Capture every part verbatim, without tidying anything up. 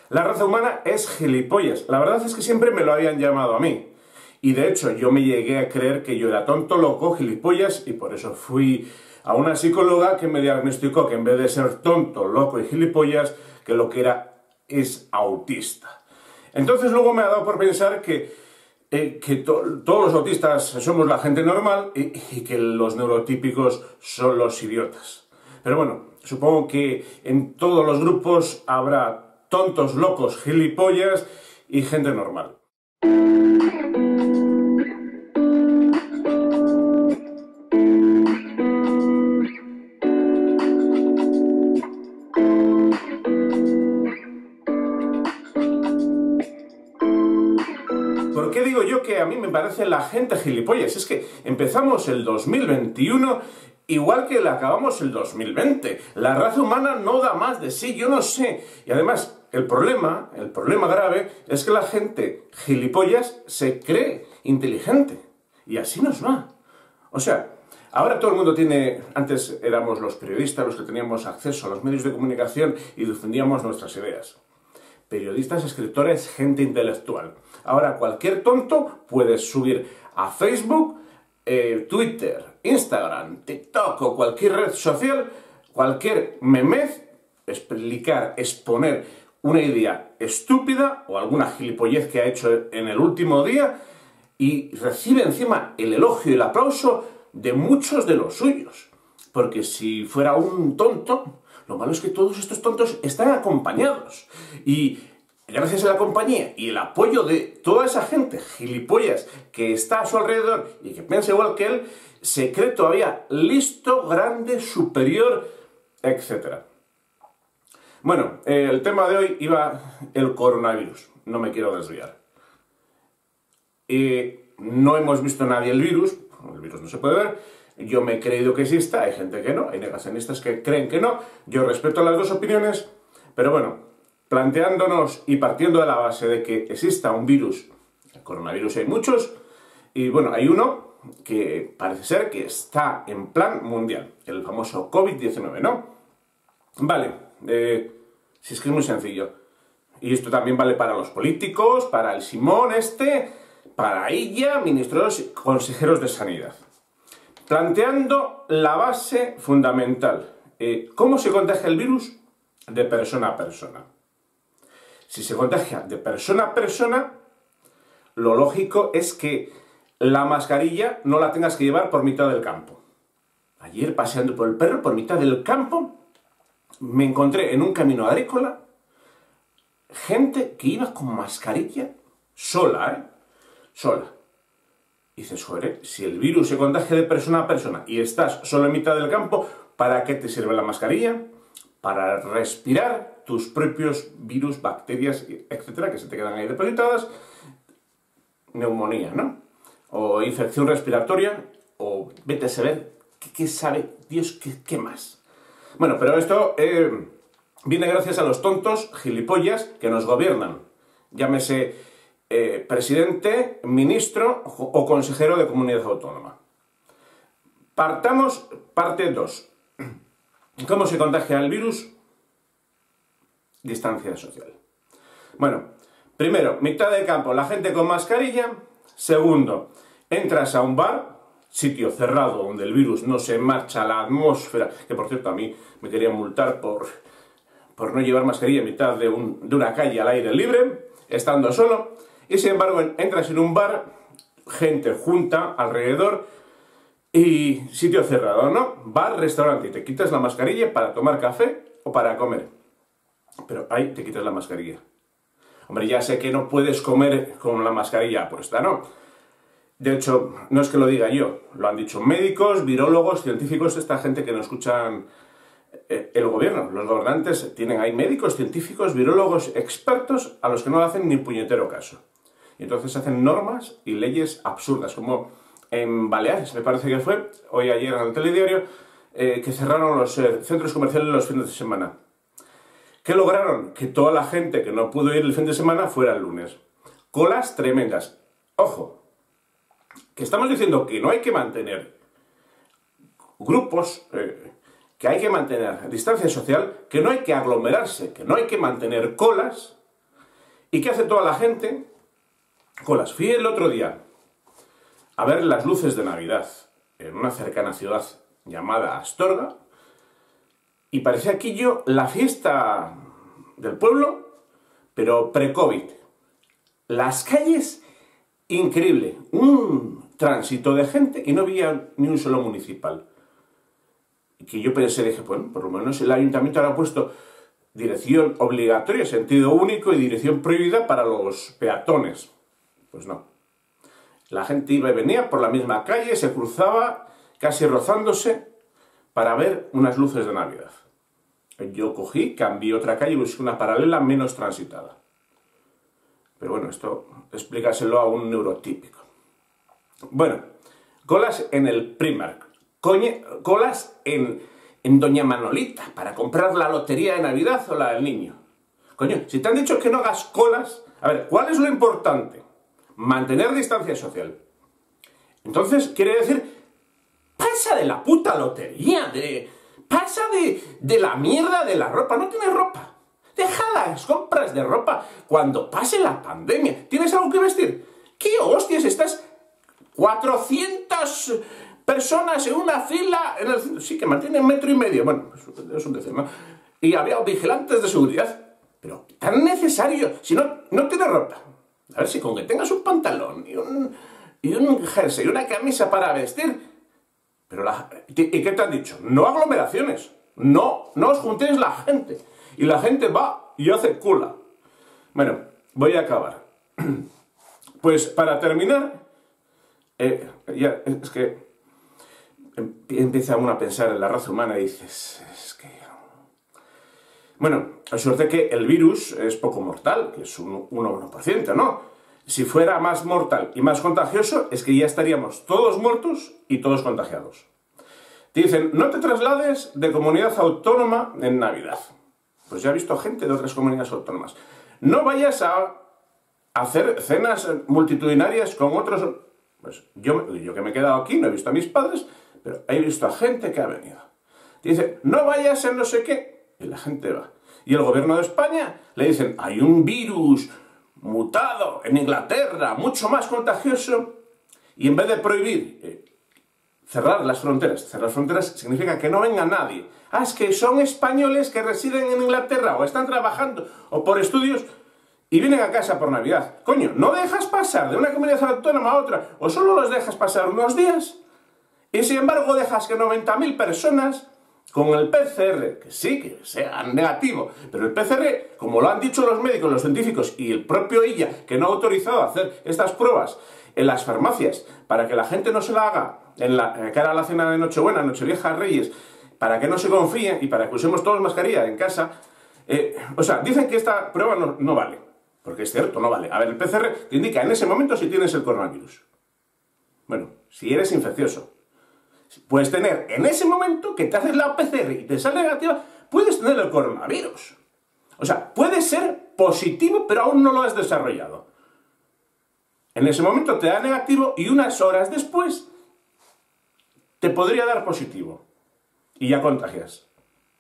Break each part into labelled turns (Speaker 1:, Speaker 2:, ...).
Speaker 1: La raza humana es gilipollas. La verdad es que siempre me lo habían llamado a mí. Y de hecho yo me llegué a creer que yo era tonto, loco, gilipollas, y por eso fui a una psicóloga que me diagnosticó que en vez de ser tonto, loco y gilipollas, que lo que era es autista. Entonces luego me ha dado por pensar que, eh, que to todos los autistas somos la gente normal y, y que los neurotípicos son los idiotas. Pero bueno, supongo que en todos los grupos habrá tontos, locos, gilipollas y gente normal. ¿Por qué digo yo que a mí me parece la gente gilipollas? Es que empezamos el dos mil veintiuno igual que la acabamos el dos mil veinte. La raza humana no da más de sí, yo no sé. Y además, el problema, el problema grave, es que la gente gilipollas se cree inteligente. Y así nos va. O sea, ahora todo el mundo tiene... Antes éramos los periodistas los que teníamos acceso a los medios de comunicación y difundíamos nuestras ideas. Periodistas, escritores, gente intelectual. Ahora cualquier tonto puede subir a Facebook, eh, Twitter, Instagram, TikTok o cualquier red social, cualquier memez, explicar, exponer una idea estúpida o alguna gilipollez que ha hecho en el último día y recibe encima el elogio y el aplauso de muchos de los suyos. Porque si fuera un tonto, lo malo es que todos estos tontos están acompañados. Y gracias a la compañía y el apoyo de toda esa gente gilipollas que está a su alrededor y que piensa igual que él, se cree todavía listo, grande, superior, etcétera. Bueno, eh, el tema de hoy iba el coronavirus. No me quiero desviar. Eh, no hemos visto nadie el virus. El virus no se puede ver. Yo me he creído que exista. Hay gente que no. Hay negacionistas que creen que no. Yo respeto las dos opiniones. Pero bueno, planteándonos y partiendo de la base de que exista un virus, el coronavirus hay muchos, y bueno, hay uno que parece ser que está en plan mundial, el famoso COVID diecinueve, ¿no? Vale, eh, si es que es muy sencillo. Y esto también vale para los políticos, para el Simón este, para ella, ministros y consejeros de sanidad. Planteando la base fundamental. Eh, ¿Cómo se contagia el virus? De persona a persona. Si se contagia de persona a persona, lo lógico es que la mascarilla no la tengas que llevar por mitad del campo. Ayer, paseando por el perro, por mitad del campo, me encontré en un camino agrícola gente que iba con mascarilla sola, ¿eh? Sola. Y dices, joder, si el virus se contagia de persona a persona y estás solo en mitad del campo, ¿para qué te sirve la mascarilla? Para respirar tus propios virus, bacterias, etcétera, que se te quedan ahí depositadas. Neumonía, ¿no? O infección respiratoria, o vete a saber qué, qué sabe Dios, qué, qué más. Bueno, pero esto eh, viene gracias a los tontos gilipollas que nos gobiernan. Llámese eh, presidente, ministro o consejero de comunidad autónoma. Partamos parte dos. ¿Cómo se contagia el virus? Distancia social. Bueno, primero, mitad de campo, la gente con mascarilla. Segundo, entras a un bar, sitio cerrado donde el virus no se marcha a la atmósfera, que por cierto a mí me querían multar por, por no llevar mascarilla en mitad de, un, de una calle al aire libre, estando solo, y sin embargo entras en un bar, gente junta alrededor, y sitio cerrado, ¿no? Bar, restaurante, y te quitas la mascarilla para tomar café o para comer. Pero ahí te quitas la mascarilla. Hombre, ya sé que no puedes comer con la mascarilla puesta, ¿no? De hecho, no es que lo diga yo, lo han dicho médicos, virólogos, científicos, esta gente que no escuchan el gobierno. Los gobernantes tienen ahí médicos, científicos, virólogos, expertos a los que no hacen ni puñetero caso. Y entonces hacen normas y leyes absurdas, como en Baleares, me parece que fue, hoy ayer en el telediario, eh, que cerraron los eh, centros comerciales los fines de semana. ¿Qué lograron? Que toda la gente que no pudo ir el fin de semana fuera el lunes. Colas tremendas. Ojo, que estamos diciendo que no hay que mantener grupos, eh, que hay que mantener distancia social, que no hay que aglomerarse, que no hay que mantener colas, ¿Y qué hace toda la gente? Colas. Fui el otro día a ver las luces de Navidad en una cercana ciudad llamada Astorga, y parecía aquello la fiesta del pueblo, pero pre-COVID. Las calles, increíble, un tránsito de gente y no había ni un solo municipal. Y que yo pensé, dije, bueno, por lo menos el ayuntamiento ahora ha puesto dirección obligatoria, sentido único y dirección prohibida para los peatones. Pues no. La gente iba y venía por la misma calle, se cruzaba, casi rozándose, para ver unas luces de Navidad. Yo cogí, cambié otra calle y busqué una paralela menos transitada. Pero bueno, esto explícaselo a un neurotípico. Bueno, colas en el Primark, coñe, colas en, en Doña Manolita para comprar la lotería de Navidad o la del niño. Coño, si te han dicho que no hagas colas, a ver, ¿cuál es lo importante? Mantener distancia social. Entonces, quiere decir, pasa de la puta lotería, de, pasa de, de la mierda de la ropa. No tienes ropa. Deja las compras de ropa cuando pase la pandemia. ¿Tienes algo que vestir? ¿Qué hostias? Estás cuatrocientas personas en una fila en el... Sí, que mantienen metro y medio. Bueno, es un decir, ¿no? Y había vigilantes de seguridad. Pero tan necesario. Si no, no tienes ropa. A ver si con que tengas un pantalón y un, y un jersey y una camisa para vestir. Pero la, ¿y qué te han dicho? No aglomeraciones. No, no os juntéis la gente. Y la gente va y hace cola. Bueno, voy a acabar. Pues para terminar, eh, ya, es que empieza uno a pensar en la raza humana y dices, es que... Bueno, a suerte que el virus es poco mortal, que es un uno por ciento, ¿no? Si fuera más mortal y más contagioso, es que ya estaríamos todos muertos y todos contagiados. Te dicen, no te traslades de comunidad autónoma en Navidad. Pues ya he visto gente de otras comunidades autónomas. No vayas a hacer cenas multitudinarias con otros... Pues yo, yo que me he quedado aquí, no he visto a mis padres, pero he visto a gente que ha venido. Te dicen, no vayas en no sé qué... Y la gente va. Y el gobierno de España le dicen, hay un virus mutado en Inglaterra, mucho más contagioso, y en vez de prohibir, eh, cerrar las fronteras, cerrar las fronteras significa que no venga nadie. Ah, es que son españoles que residen en Inglaterra, o están trabajando, o por estudios, y vienen a casa por Navidad. Coño, no dejas pasar de una comunidad autónoma a otra, o solo los dejas pasar unos días, y sin embargo dejas que noventa mil personas... Con el P C R, que sí, que sea negativo, pero el P C R, como lo han dicho los médicos, los científicos y el propio I A, que no ha autorizado a hacer estas pruebas en las farmacias, para que la gente no se la haga en la cara a la cena de Nochebuena, Nochevieja, Reyes, para que no se confíen y para que usemos todos mascarilla en casa, eh, o sea, dicen que esta prueba no, no vale, porque es cierto, no vale. A ver, el P C R te indica en ese momento si tienes el coronavirus. Bueno, si eres infeccioso. Puedes tener, en ese momento que te haces la P C R y te sale negativa, puedes tener el coronavirus. O sea, puede ser positivo, pero aún no lo has desarrollado. En ese momento te da negativo y unas horas después te podría dar positivo. Y ya contagias.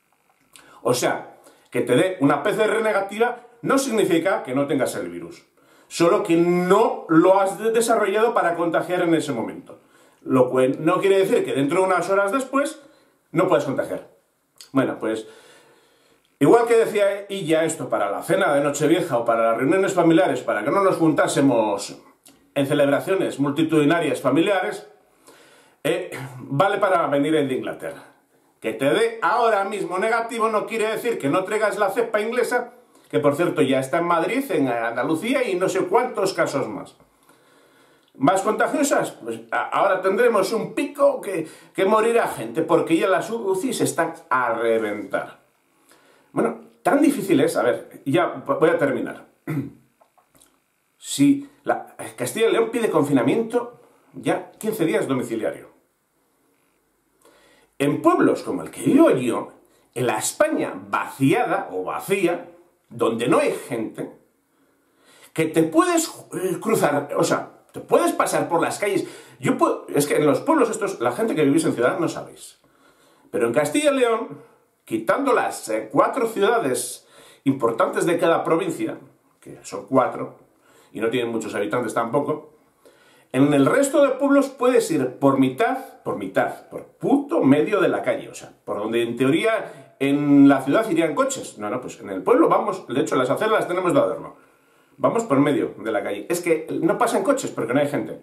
Speaker 1: O sea, que te dé una P C R negativa no significa que no tengas el virus. Solo que no lo has desarrollado para contagiar en ese momento. Lo cual no quiere decir que dentro de unas horas después no puedes contagiar. Bueno, pues igual que decía ella esto para la cena de Nochevieja o para las reuniones familiares, para que no nos juntásemos en celebraciones multitudinarias familiares, eh, vale para venir el de Inglaterra. Que te dé ahora mismo negativo no quiere decir que no traigas la cepa inglesa, que por cierto ya está en Madrid, en Andalucía y no sé cuántos casos más. ¿Más contagiosas? Pues ahora tendremos un pico que, que morirá gente, porque ya las U C Is están a reventar. Bueno, tan difícil es, a ver, ya voy a terminar. Si la Castilla y León pide confinamiento, ya quince días domiciliario. En pueblos como el que vivo yo, en la España vaciada o vacía, donde no hay gente, que te puedes cruzar, o sea, te puedes pasar por las calles. Yo puedo, es que en los pueblos estos, la gente que vivís en ciudad no sabéis. Pero en Castilla y León, quitando las eh, cuatro ciudades importantes de cada provincia, que son cuatro, y no tienen muchos habitantes tampoco, en el resto de pueblos puedes ir por mitad, por mitad, por puto medio de la calle, o sea, por donde en teoría en la ciudad irían coches. No, no, pues en el pueblo vamos, de hecho las aceras las tenemos de adorno. Vamos por medio de la calle. Es que no pasan coches porque no hay gente.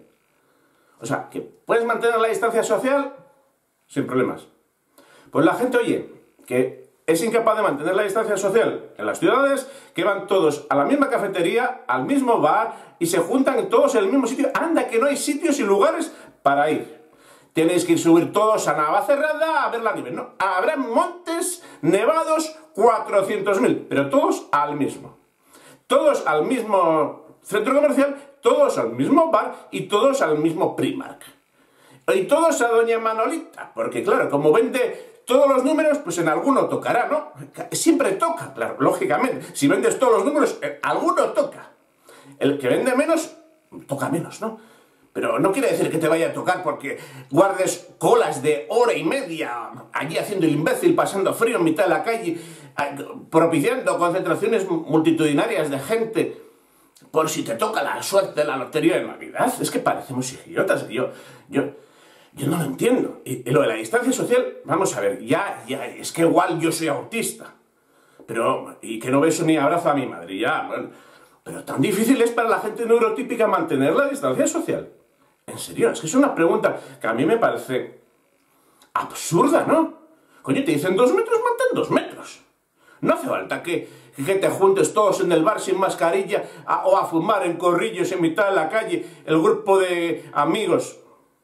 Speaker 1: O sea, que puedes mantener la distancia social sin problemas. Pues la gente, oye, que es incapaz de mantener la distancia social en las ciudades, que van todos a la misma cafetería, al mismo bar, y se juntan todos en el mismo sitio. Anda, que no hay sitios y lugares para ir. Tenéis que ir subir todos a Navacerrada a ver la nieve, ¿no? Habrá montes nevados cuatrocientos mil, pero todos al mismo. Todos al mismo centro comercial, todos al mismo bar y todos al mismo Primark. Y todos a Doña Manolita, porque claro, como vende todos los números, pues en alguno tocará, ¿no? Siempre toca, claro, lógicamente. Si vendes todos los números, alguno toca. El que vende menos, toca menos, ¿no? Pero no quiere decir que te vaya a tocar porque guardes colas de hora y media allí haciendo el imbécil, pasando frío en mitad de la calle, propiciando concentraciones multitudinarias de gente por si te toca la suerte de la lotería de Navidad. Es que parecemos idiotas. Yo, yo, yo no lo entiendo. Y, y lo de la distancia social, vamos a ver, ya, ya, es que igual yo soy autista. Pero, y que no beso ni abrazo a mi madre, ya, bueno. Pero tan difícil es para la gente neurotípica mantener la distancia social. En serio, es que es una pregunta que a mí me parece absurda, ¿no? Coño, te dicen dos metros, mantén dos metros. No hace falta que, que te juntes todos en el bar sin mascarilla a, o a fumar en corrillos en mitad de la calle, el grupo de amigos.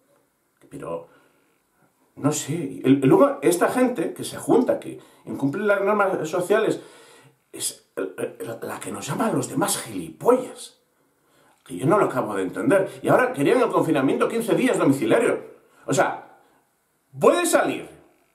Speaker 1: Pero, no sé, y luego esta gente que se junta, que incumple las normas sociales, es la que nos llama a los demás gilipollas. Que yo no lo acabo de entender. Y ahora querían el confinamiento quince días domiciliario. O sea, puedes salir,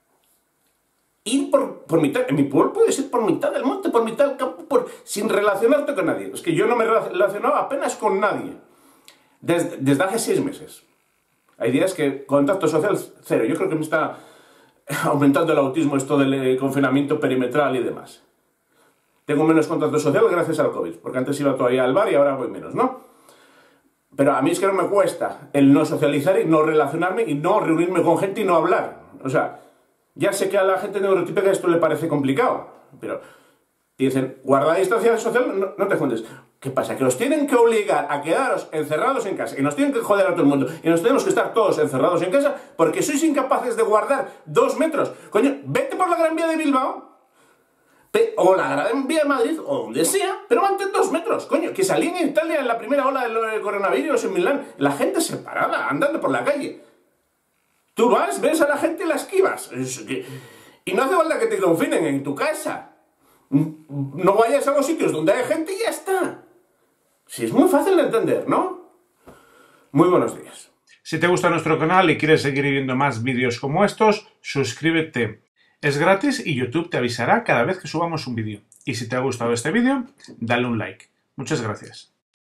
Speaker 1: ir por, por mitad, en mi pueblo puedes ir por mitad del monte, por mitad del campo, por, sin relacionarte con nadie. Es que yo no me relacionaba apenas con nadie. Desde, desde hace seis meses. Hay días que contacto social cero. Yo creo que me está aumentando el autismo esto del confinamiento perimetral y demás. Tengo menos contacto social gracias al COVID, porque antes iba todavía al bar y ahora voy menos, ¿no? Pero a mí es que no me cuesta el no socializar y no relacionarme y no reunirme con gente y no hablar. O sea, ya sé que a la gente neurotípica esto le parece complicado, pero dicen, guarda distancia social, no, no te juntes. ¿Qué pasa? Que os tienen que obligar a quedaros encerrados en casa y nos tienen que joder a todo el mundo y nos tenemos que estar todos encerrados en casa porque sois incapaces de guardar dos metros. Coño, vete por la Gran Vía de Bilbao o la Gran Vía de Madrid, o donde sea, pero mantén dos metros, coño, que salí en Italia en la primera ola del coronavirus en Milán, la gente separada, andando por la calle. Tú vas, ves a la gente y la esquivas. Y no hace falta que te confinen en tu casa. No vayas a los sitios donde hay gente y ya está. Si es muy fácil de entender, ¿no? Muy buenos días.
Speaker 2: Si te gusta nuestro canal y quieres seguir viendo más vídeos como estos, suscríbete. Es gratis y YouTube te avisará cada vez que subamos un vídeo. Y si te ha gustado este vídeo, dale un like. Muchas gracias.